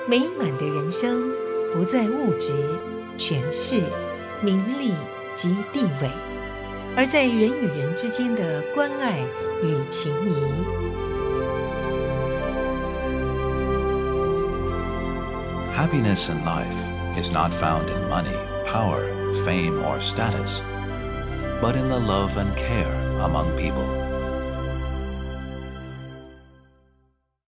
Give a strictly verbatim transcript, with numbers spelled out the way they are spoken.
美满的人生不在物质、权势、名利及地位，而在人与人之间的关爱与情谊。 Happiness in life is not found in money, power, fame, or status, but in the love and care among people.